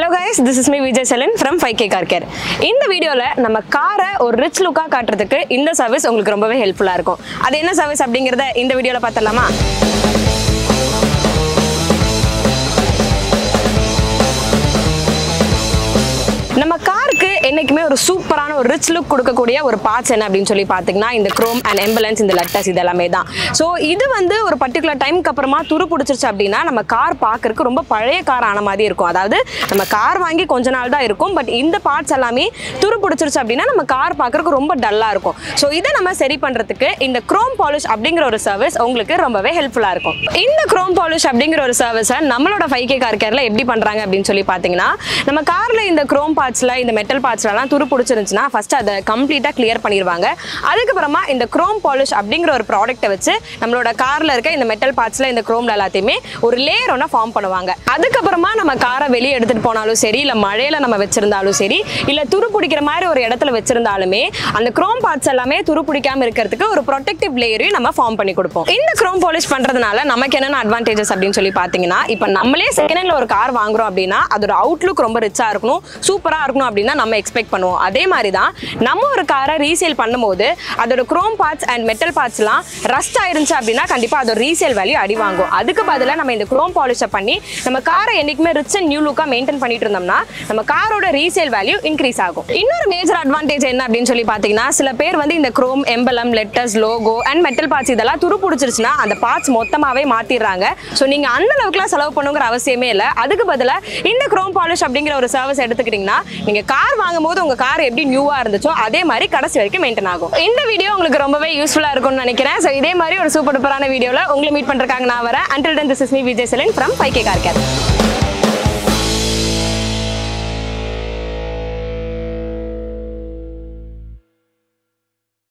Hello guys, this is me Vijay Selen from 5K Car Care. இந்த வீடியோல நம்ம காரை ஒரு ரிச் லுக்கா காட்டுறதுக்கு இந்த சர்வீஸ் உங்களுக்கு ரொம்பவே ஹெல்ப்ஃபுல்லா இருக்கும். அது என்ன சர்வீஸ் அப்படிங்கறத இந்த வீடியோல பார்த்தலாமா? நம்ம காருக்கு என்னைக்குமே ஒரு சூப்பரான ஒரு ரிச் லுக் கொடுக்கக்கூடிய ஒரு பார்ட்ஸ் என்ன அப்படின்னு சொல்லி பார்த்தீங்கன்னா இந்த குரோம் அண்ட் எம்பலன்ஸ் இந்த லெட்டர்ஸ் இதெல்லாமே தான். ஸோ இது வந்து ஒரு பர்டிகுலர் டைமுக்கு அப்புறமா துரு பிடிச்சிருச்சு அப்படின்னா நம்ம கார் பார்க்கறதுக்கு ரொம்ப பழைய கார் ஆன மாதிரி இருக்கும். அதாவது நம்ம கார் வாங்கி கொஞ்ச நாள் தான் இருக்கும், பட் இந்த பார்ட்ஸ் எல்லாமே துரு பிடிச்சிருச்சு அப்படின்னா நம்ம கார் பார்க்கறதுக்கு ரொம்ப டல்லாக இருக்கும். ஸோ இதை நம்ம சரி பண்ணுறதுக்கு இந்த குரோம் பாலிஷ் அப்படிங்கிற ஒரு சர்வீஸ் உங்களுக்கு ரொம்பவே ஹெல்ப்ஃபுல்லாக இருக்கும். இந்த குரோம் பாலிஷ் அப்படிங்கிற ஒரு சர்வீஸை நம்மளோட 5K Car Careல எப்படி பண்ணுறாங்க அப்படின்னு சொல்லி பார்த்தீங்கன்னா, நம்ம காரில் இந்த குரோம் பார்ட்ஸ்ல இந்த மெட்டல் பார்ட்ஸ்லாம் துரு பிடிச்சிருந்துச்சுன்னா ஃபர்ஸ்ட் அதை கம்ப்ளீட்டாக கிளியர் பண்ணிடுவாங்க. அதுக்கப்புறமா இந்த குரோம் பாலிஷ் அப்படிங்கிற ஒரு ப்ராடக்ட்டை வச்சு நம்மளோட காரில் இருக்க இந்த மெட்டல் பார்ட்ஸ்ல இந்த குரோம்ல எல்லாத்தையுமே ஒரு லேயர் ஒன்று ஃபார்ம் பண்ணுவாங்க. அதுக்கப்புறமா நம்ம காரை வெளியே எடுத்துட்டு போனாலும் சரி, இல்லை மழையில நம்ம வச்சிருந்தாலும் சரி, இல்லை துரு பிடிக்கிற மாதிரி ஒரு இடத்துல வச்சிருந்தாலுமே அந்த குரோம் பார்ட்ஸ் எல்லாமே துரு பிடிக்காம இருக்கிறதுக்கு ஒரு ப்ரொடெக்டிவ் லேயரையும் நம்ம ஃபார்ம் பண்ணி கொடுப்போம். இந்த குரோம் பாலிஷ் பண்றதுனால நமக்கு என்னென்ன அட்வான்டேஜஸ் அப்படின்னு சொல்லி பார்த்தீங்கன்னா, இப்போ நம்மளே செகண்ட் ஹேண்ட்ல ஒரு கார் வாங்குறோம் அப்படின்னா அதோட அவுட்லுக் ரொம்ப ரிச்சா இருக்கணும், சூப்பரா இருக்கணும் அப்படின்னா நம்ம எக்ஸ்பெக்ட் பண்ணுவோம். அதே மாதிரி தான் நம்ம ஒரு காரை ரீசேல் பண்ணும்போது அதோட குரோம் பார்ட்ஸ் அண்ட் மெட்டல் பார்ட்ஸ்லாம் ரஸ்ட் ஆயிருந்துச்சு அப்படின்னா கண்டிப்பா அதோட ரீசேல் வேல்யூ அடி வாங்கும். அதுக்கு பதிலாக நம்ம இந்த குரோம் பாலிஷை பண்ணி நம்ம காரை என்னைக்குமே ரிச் அண்ட் நியூ லுக்கா மெயின்டைன் பண்ணிட்டு இருந்தோம்னா நம்ம காரோட ரீசேல் வேல்யூ இன்க்ரீஸ் ஆகும். இன்னொரு மேஜர் அட்வான்டேஜ் என்ன அப்படின்னு சொல்லி பார்த்தீங்கன்னா, சில பேர் வந்து இந்த chrome emblem letters logo and metal parts இதெல்லாம் துரு பிடிச்சிருச்சுன்னா அந்த பார்ட்ஸ் மொத்தமாவே மாத்திடுறாங்க. ஸோ நீங்க அந்த அளவுக்குலாம் செலவு பண்ணுங்கிற அவசியமே இல்லை. அதுக்கு பதிலாக இந்த குரோம் பாலிஷ் அப்படிங்கிற ஒரு சர்வீஸ் எடுத்துக்கிட்டீங்கன்னா நீங்க கார் வாங்கும் போது உங்க கார் எப்படி நியூவா இருந்துச்சோ அதே மாதிரி கடைசி வரைக்கும் மெயின்டைன் ஆகும். இந்த வீடியோ உங்களுக்கு ரொம்பவே யூஸ்ஃபுல்லா இருக்கும்னு நினைக்கிறேன். ஸோ இதே மாதிரி ஒரு சூப்பர் டூப்பரான வீடியோல உங்களை மீட் பண்றதுக்காக நான் வரேன். Until then, this is me Vijay Selen from 5K Car Care.